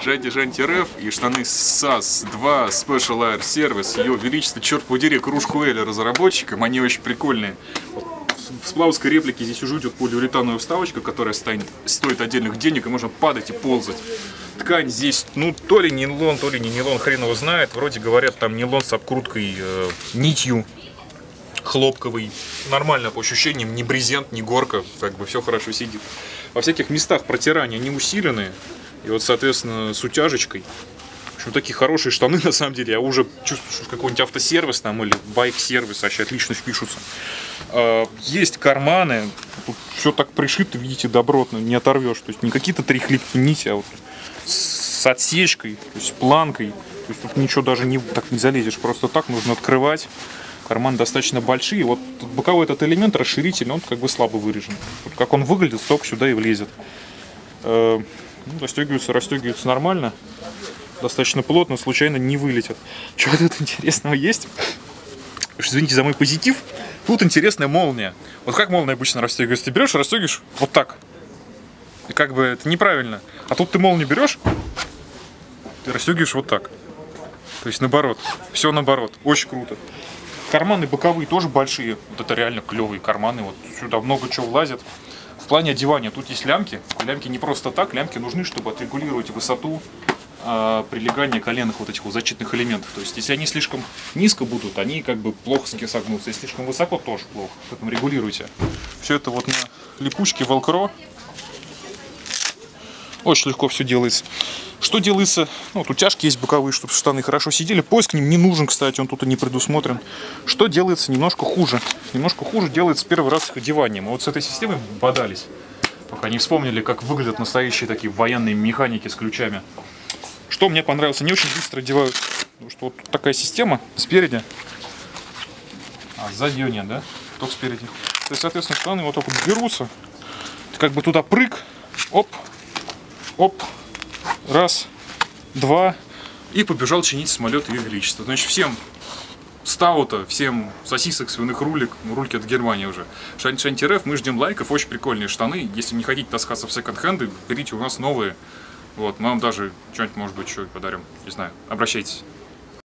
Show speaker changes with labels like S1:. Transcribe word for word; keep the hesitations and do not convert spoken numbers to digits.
S1: Жанти Жанти РФ и штаны САС два Special Air Service. Ее величество, черт подери, кружку Эля разработчикам. Они очень прикольные. В сплавской реплике здесь уже идет полиуретановая вставочка, которая станет, стоит отдельных денег, и можно падать и ползать. Ткань здесь, ну, то ли нейлон, то ли не нейлон, хрен его знает. Вроде говорят, там нейлон с обкруткой э, нитью, хлопковый. Нормально по ощущениям, ни брезент, ни горка, как бы все хорошо сидит. Во всяких местах протирания не усиленные. И вот, соответственно, с утяжечкой. В общем, такие хорошие штаны, на самом деле. Я уже чувствую, что какой-нибудь автосервис там или байк-сервис вообще отлично впишутся. Есть карманы. Тут все так пришито, видите, добротно, не оторвешь. То есть не какие-то три хлипкие нити, а вот с отсечкой, то есть планкой. То есть тут ничего даже не, так не залезешь. Просто так нужно открывать. Карманы достаточно большие. Вот боковой этот элемент расширительный, он как бы слабо выражен. Вот как он выглядит, столько сюда и влезет. Ну, расстегиваются, расстегиваются нормально. Достаточно плотно, случайно не вылетят. Что тут интересного есть? Извините за мой позитив. Тут интересная молния. Вот как молния обычно расстегивается? Ты берешь и расстегиваешь вот так. И как бы это неправильно. А тут ты молнию берешь, ты расстегиваешь вот так. То есть наоборот. Все наоборот. Очень круто. Карманы боковые тоже большие. Вот это реально клевые карманы. Вот сюда много чего влазит. В плане одевания тут есть лямки. Лямки не просто так. Лямки нужны, чтобы отрегулировать высоту э, прилегания коленных вот этих вот защитных элементов. То есть, если они слишком низко будут, они как бы плохо согнутся. Если слишком высоко, тоже плохо. Поэтому регулируйте. Все это вот на липучке Velcro. Очень легко все делается. Что делается? Ну, вот утяжки есть боковые, чтобы штаны хорошо сидели. Пояс к ним не нужен, кстати, он тут и не предусмотрен. Что делается немножко хуже? Немножко хуже делается первый раз с их одеванием. Вот с этой системой бодались, пока не вспомнили, как выглядят настоящие такие военные механики с ключами. Что мне понравилось? Они очень быстро одевают. Потому что вот такая система спереди. А сзади ее нет, да? Только спереди. То есть, соответственно, штаны вот так вот берутся. Ты как бы туда прыг. Оп. Оп. Раз, два, и побежал чинить самолет Ее Величества. Значит, всем стаута, всем сосисок, свиных рулек, рульки от Германии уже. Жанти Жанти РФ, мы ждем лайков, очень прикольные штаны. Если не хотите таскаться в секонд-хенды, берите у нас новые. Вот, мы вам даже что-нибудь, может быть, еще подарим, не знаю, обращайтесь.